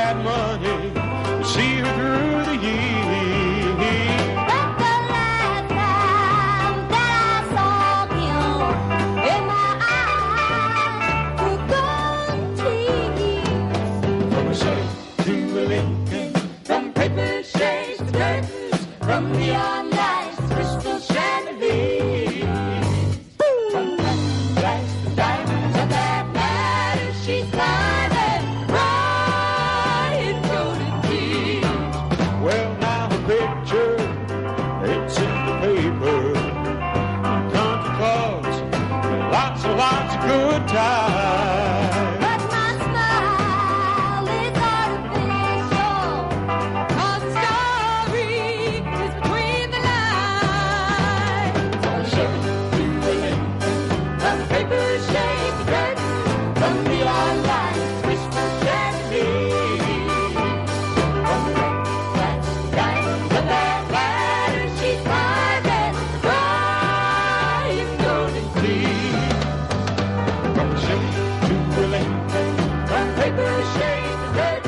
had money to see her through the years. But the last time that I saw him, in my eyes were golden tears. From a Chevy to a Lincoln, from paper shades to curtains, from neon lights to crystal chandeliers. From platinum glass to diamonds of that matter, she's climbing right into the tears. Well, now the picture, it's in the paper, country clubs, and lots of good times. But my smile is artificial, 'cause the story is between the lines. From a Chevy to a Lincoln, from paper shades to curtains, from neon lights, crystal chandeliers. From glass to diamonds of that ladder, she's climbing right in golden teeth. From a Chevy to a Lincoln, from paper shades to curtains.